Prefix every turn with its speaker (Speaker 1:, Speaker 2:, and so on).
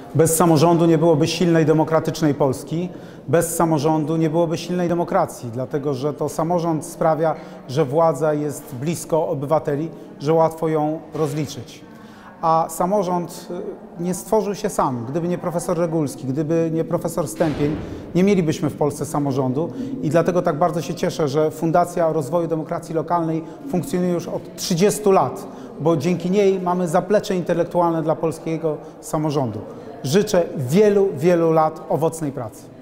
Speaker 1: Bez samorządu nie byłoby silnej, demokratycznej Polski. Bez samorządu nie byłoby silnej demokracji, dlatego że to samorząd sprawia, że władza jest blisko obywateli, że łatwo ją rozliczyć. A samorząd nie stworzył się sam. Gdyby nie profesor Regulski, gdyby nie profesor Stępień, nie mielibyśmy w Polsce samorządu i dlatego tak bardzo się cieszę, że Fundacja Rozwoju Demokracji Lokalnej funkcjonuje już od 30 lat, bo dzięki niej mamy zaplecze intelektualne dla polskiego samorządu. Życzę wielu, wielu lat owocnej pracy.